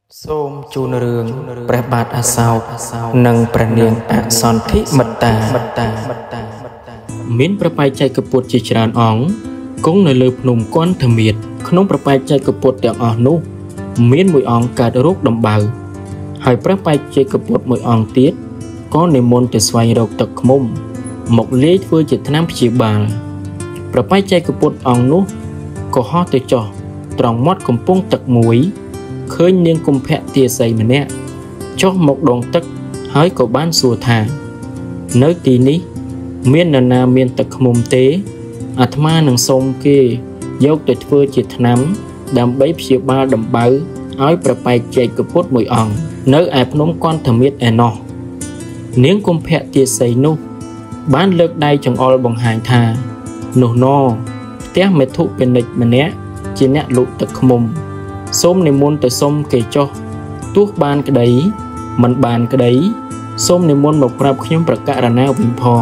សូមជូនរឿងព្រះបាទអាសោកនិងព្រះនាងអសន្ធិមិត្តាមានប្របែកចែកកពុទ្ធជាច្រើនអង្គគង់នៅលើភ្នំគន្ធមាត្រក្នុងប្របែកចែកកពុទ្ធទាំងអស់នោះមានមួយអង្គកើតរោគដំបៅហើយព្រះបែកចែកកពុទ្ធមួយអង្គទៀតក៏និមន្តទៅស្វែងរកទឹកឃ្មុំមកលាយធ្វើជាថ្នាំព្យាបាលប្របែកចែកកពុទ្ធអង្គនោះក៏ហោះទៅចុះត្រង់មាត់កំពង់ទឹកមួយឃើញនាងកុម្ភៈទាសីម្នាក់ចុះមកដងទឹកហើយក៏បានសួរថានៅទីនេះមាននរណាមានទឹកឃ្មុំទេអាត្មានឹងសូមគេយកទៅធ្វើជាថ្នាំដើម្បីព្យាបាលដំបៅឲ្យប្របែកចែកកពុទ្ធមួយអង្គនៅឯភ្នំគន្ធមាត្រឯណោះនាងកុម្ភៈទាសីនោះបានលើកដៃចង្អុលបង្ហាញថានោះណផ្ទះមេធុពាណិជ្ជម្នាក់ជាអ្នកលក់ទឹកឃ្មុំសូមនិមន្តទៅសុំគេចុះទោះបានក្តីមិនបានក្តីសូមនិមន្តមកប្រាប់ខ្ញុំប្រកាសណាវិញផង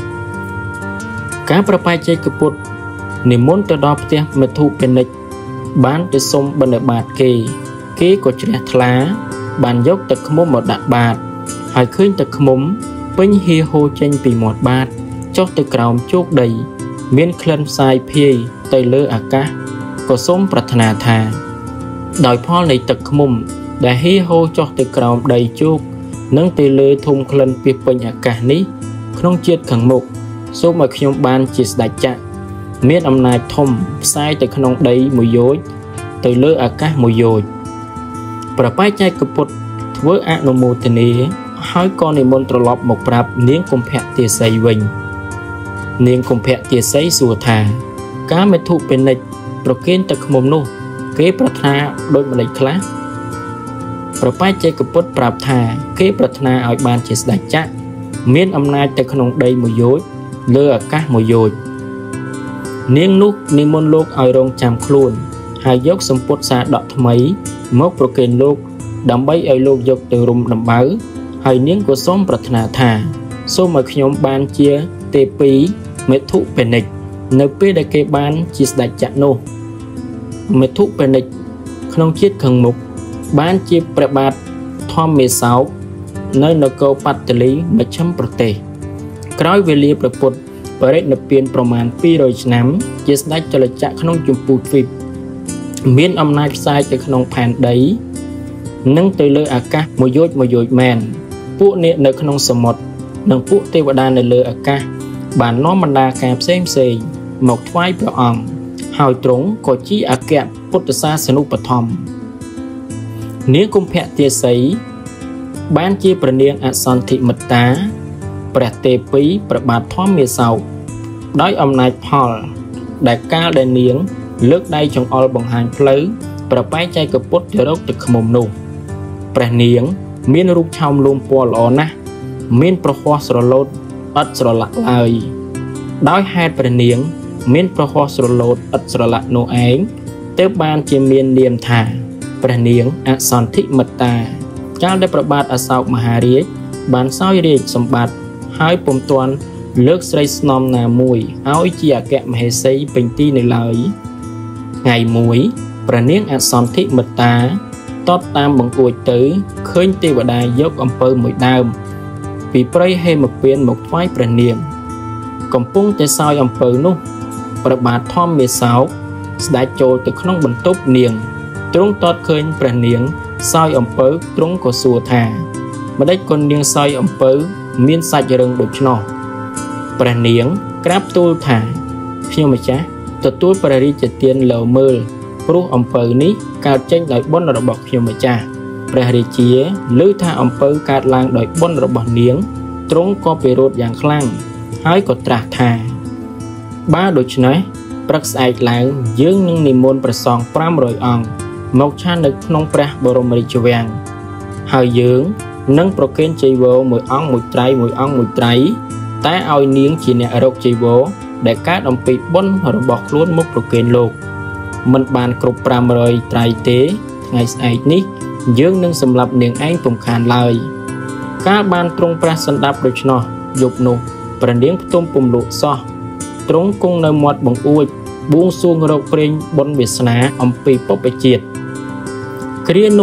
ការប្របែកចែកកពុទ្ធនិមន្តទៅដល់ផ្ទះមេធុពាណិជ្ជបានទៅសុំបិណ្ឌបាតគេក៏ជ្រះថ្លាបានយកទឹកឃ្មុំមកដាក់បាតហើយឃើញទឹកឃ្មុំពេញហៀហូរចេញពីមាត់បាតចុះទៅក្រោមជោគដីមានក្លិនផ្សាយភាយទៅលើអាកាសក៏សូមប្រាថ្នាថាដោយផលនៃទឹកឃ្មុំដែលហៀហូរចុះទៅក្រោមដីជោគនិងទៅលើធុំក្លិនពីពេញអាកាសនេះក្នុងជាតិខាងមុខសូមឲ្យខ្ញុំបានជាស្ដេចចក្រមានអំណាចធំផ្សាយទៅក្នុងដីមួយយោជន៍ទៅលើអាកាសមួយយោជន៍ប្របែកចែកកពុទ្ធធ្វើអនុមោទនាហើយក៏និមន្តត្រឡប់មកប្រាប់នាងកុម្ភៈទាសីវិញនាងកុម្ភៈទាសីសួរថាការមេធុពាណិជ្ជប្រគេនទឹកឃ្មុំនោះគេប្រាថ្នាដូចម្ដេចខ្លះប្របែកចែកកពុទ្ធប្រាប់ថាគេប្រាថ្នាឲ្យបានជាស្ដេចចក្រមានអំណាចទៅក្នុងដីមួយយោជន៍លើអាកាសមួយយោជន៍នាងនោះនិមន្តលោកឲ្យរងចាំខ្លួនហើយយកសម្ពុតសាដកថ្មីមកប្រគេនលោកដើម្បីឲ្យលោកយកទៅរុំដំបៅហើយនាងក៏សូមប្រាថ្នាថាសូមឲ្យខ្ញុំបានជាទេពីមេធុពាណិជ្ជនៅពេលដែលគេបានជាស្ដេចចក្រនោះមេធុពាណិជ្ជក្នុងជាតិខាងមុខបានជាព្រះបាទធម្មមេសោកនៅនគរបត្តលីមជ្ឈិមប្រទេសក្រោយវេលាព្រះពុទ្ធបរិនិព្វានប្រមាណ200ឆ្នាំជាស្ដេចចលចក្រក្នុងជម្ពូទ្វីបមានអំណាចផ្សាយទៅក្នុងផែនដីនិងទៅលើអាកាសមួយយោជន៍មែនពួកអ្នកនៅក្នុងសមុទ្រនិងពួកទេវតានៅលើអាកាសបាននាំបណ្ដាការផ្សេងមកថ្វាយព្រះអង្គហើយទ្រង់ក៏ជាអគ្គពុទ្ធសាសនូបត្ថម្ភនាងកុម្ភៈទាសីបានជាព្រះនាងអសន្ធិមិត្តាព្រះទេពីព្រះបាទធម្មមេសោកដោយអំណាចផលដែលកាលដែលនាងលើកដៃចង្អុលបង្ហាញផ្លូវប្របែកចែកកពុទ្ធទៅរកទឹកឃ្មុំនោះព្រះនាងមានរូបឆោមលួងពណ៌ល្អណាស់មានប្រហ័សស្រឡូតឥតស្រឡាក់ឡើយដោយហេតុព្រះនាងមានប្រហ័សស្រឡូតឥតស្រឡាក់នោះឯងទើបបានជាមាននាមថាព្រះនាងអសន្ធិមិត្តាកាលដែលព្រះបាទអសោកមហារាជបានសោយរាជសម្បត្តិហើយពុំទាន់លើកស្រីស្នំណាមួយឲ្យជាអគ្គមហេសីពេញទីនៅឡើយថ្ងៃមួយព្រះនាងអសន្ធិមិត្តាតបតាមបង្អួចទៅឃើញទេវតាយកអំពៅមួយដើមពីព្រៃហេមពៀនមកថ្វាយព្រះនាងកំពុងតែសោយអំពៅនោះព្រះបាទធម្មមេសោកស្ដេចចូលទៅក្នុងបន្ទប់នាងទ្រង់តតឃើញព្រះនាងសោយអំពៅទ្រង់ក៏សួរថាម្ដេចក៏នាងសោយអំពៅមានសាច់រឹងដូច្នោះព្រះនាងក្រាបទូលថាខ្ញុំម្ចាស់ទទួលព្រះរាជទានលើមើលព្រោះអំពៅនេះកើតចេញដោយបុណ្យរបស់ខ្ញុំម្ចាស់ព្រះរាជាឮថាអំពៅកើតឡើងដោយបុណ្យរបស់នាងទ្រង់ក៏ពិរោធយ៉ាងខ្លាំងហើយក៏ត្រាស់ថាបើដូច្នេះព្រឹកស្អែកឡើងយើងនឹងនិមន្តព្រះសង្ឃ500អង្គមកឆាននៅក្នុងព្រះបរមរាជវាំងហើយយើងនឹងប្រគេនចីវរមួយអង្គមួយត្រៃតែឲ្យនាងជាអ្នករកចីវរដែលកើតអំពីបុណ្យរបស់ខ្លួនមកប្រគេនលោកមិនបានគ្រប់500ត្រៃទេថ្ងៃស្អែកនេះយើងនឹងសម្លាប់នាងឯងពុំខានឡើយកាលបានទ្រង់ប្រះសណ្ដាប់ដូច្នោះយប់នោះព្រះនាងផ្ទុំពុំលក់សោះទ្រង់គង់នៅមាត់បង្អួចបួងសួងរកព្រេងបុណ្យវាសនាអំពីពុព្វជាតិគ្រានោះ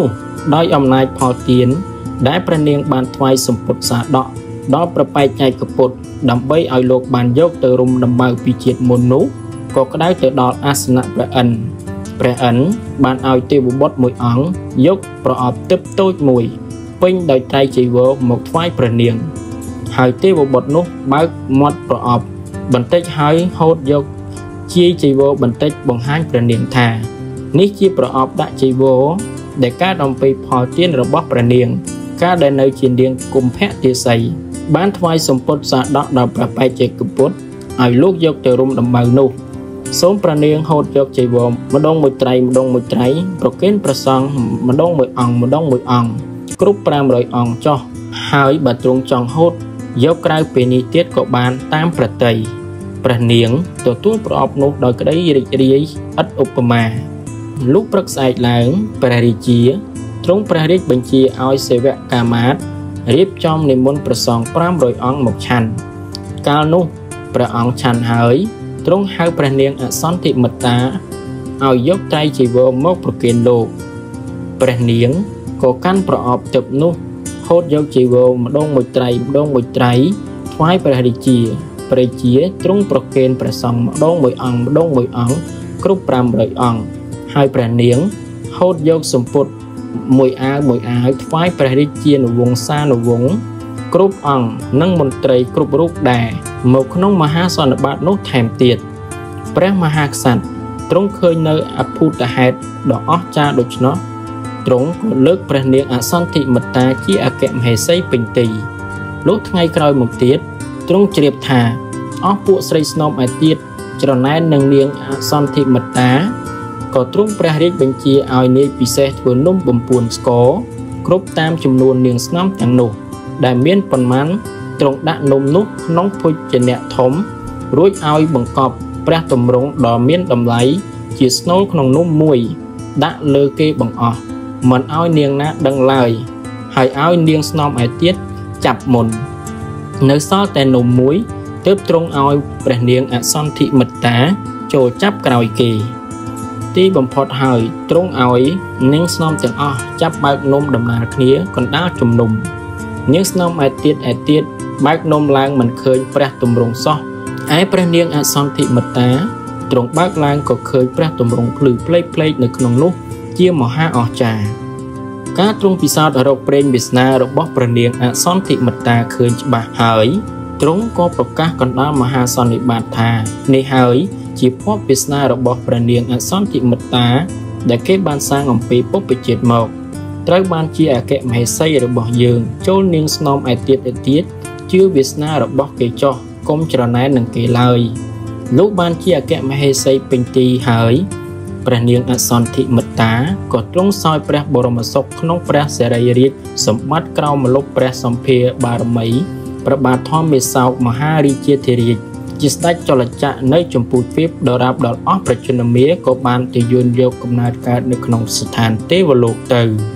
ដោយអំណាចផលទានដែលព្រះនាងបានថ្វាយសម្ពុទ្ធសាដកដល់ប្របែកចែកកពុទ្ធដើម្បីឲ្យលោកបានយកទៅរុំដំបៅពីជាតិមុននោះក៏ក្តៅទៅដល់អាសនៈព្រះឥន្ទបានឲ្យទេវបុត្រមួយអង្គយកប្រអប់ទឹកតូចមួយពេញដោយត្រៃចីវរមកថ្វាយព្រះនាងហើយទេវបុត្រនោះបើកមាត់ប្រអប់បន្តិចហើយហូតយកជាចីវរបន្តិចបង្ហាញព្រះនាងថានេះជាប្រអប់ដាក់ចីវរដែលកើតអំពីផលទានរបស់ព្រះនាងកាលដែលនៅជានាងគុម្ភៈទាសីបានថ្វាយសម្ពុទ្ធសាដកដល់ព្រះបេជេកពុទ្ធឲ្យលោកយកទៅរុំដំបៅនោះសូមព្រះនាងហូតយកចីវរម្ដងមួយត្រីប្រគេនព្រះសង្ឃម្ដងមួយអង្គគ្រប់500អង្គចុះហើយបើទ្រង់ចង់ហូតយកក្រៅពីនេះទៀតក៏បានតាមប្រតិយព្រះនាងទទួលប្រអប់នោះដោយក្តីរីករាយឥតឧបមាលុះព្រឹកស្អែកឡើងព្រះរាជាទ្រង់ព្រះរាជបញ្ជាឲ្យសេវកាមាត្យរៀបចំនិមន្តព្រះសង្ឃ500អង្គមកឆាន់កាលនោះព្រះអង្គឆាន់ហើយទ្រង់ហៅព្រះនាងអសន្ធិមិត្តាឲ្យយកត្រៃចីវរមកប្រគេនលោកព្រះនាងក៏កាន់ប្រអប់ទឹកនោះហូតយកចីវរម្ដងមួយត្រីថ្វាយព្រះរាជាទ្រង់ប្រគេនព្រះសង្ឃម្ដងមួយអង្គគ្រប់500អង្គហើយព្រះនាងហូតយកសម្ពុទ្ធមួយអាវថ្វាយព្រះរាជានុវង្សានុវង្សគ្រប់អង្គនិងមន្ត្រីគ្រប់រូបដែរមកក្នុងមហាសន្និបាតនោះថែមទៀតព្រះមហាក្សត្រទ្រង់ឃើញនៅអភូតហេតុដ៏អស្ចារ្យដូច្នោះទ្រង់ក៏លើកព្រះនាងអសន្ធិមិត្តាជាអគ្គមហេសីពេញទីលុះថ្ងៃក្រោយមកទៀតទ្រង់ជ្រាបថាអស់ពួកស្រីស្នំឯទៀតច្រណែននឹងនាងអសន្ធិមិត្តាក៏ទ្រង់ព្រះរាជបញ្ជាឲ្យនាយពិសេសធ្វើនំបំពួនស្ករគ្រប់តាមចំនួននាងស្នំទាំងនោះដែលមានប៉ុន្មានទ្រង់ដាក់នំនោះក្នុងភោជនៈធំរួចឲ្យបង្កប់ព្រះទម្រង់ដ៏មានតម្លៃជាស្នូលក្នុងនំមួយដាក់លើគេបង្អស់មិនឲ្យនាងណាដឹងឡើយហើយឲ្យនាងស្នំឯទៀតចាប់មុននៅសល់តែនំមួយទើបទ្រង់ឲ្យព្រះនាងអសន្ធិមិត្តាចូលចាប់ក្រោយគេទីបំផុតហើយទ្រង់ឲ្យនាងស្នំទាំងអស់ចាប់បើកនំដំណើរគ្នាកណ្ដាលជំនុំនាងស្នំឯទៀតបើកនំឡើងមិនឃើញព្រះទម្រង់សោះឯព្រះនាងអសន្ធិមិត្តាទ្រង់បើកឡើងក៏ឃើញព្រះទម្រង់ភ្លឺផ្លេកនៅក្នុងនោះជាមហាអស្ចារ្យការទ្រង់ពិសោធន៍រកព្រេងវាសនារបស់ព្រះនាងអសន្ធិមិត្តាឃើញច្បាស់ហើយទ្រង់ក៏ប្រកាសកណ្ដាលមហាសន្និបាតថានេះហើយជាភពវាសនារបស់ព្រះនាងអសន្ធិមិត្តាដែលគេបានសាងអំពីពុព្វជាតិមកត្រូវបានជាអគ្គមហេសីរបស់យើងចូលនាងស្នំឯទៀតជឿវាសនារបស់គេចោះកុំច្រណែននឹងគេឡើយលុះបានជាអគ្គមហេសីពេញទីហើយព្រះនាងអសន្ធិមិត្តាក៏ទ្រង់សោយព្រះបរមសុខក្នុងព្រះសិរីរាជសម្បត្តិក្រោមម្លប់ព្រះសម្ភារបារមីព្រះបាទធម្មមេសោកមហារាជាធិរាជជាស្ដេចចលចក្រនៅចម្ពោះទ្វីបដរាបដល់អស់ប្រជន្មាក៏បានទៅយួនយកកំណើតកើតនៅក្នុងស្ថានទេវលោកទៅ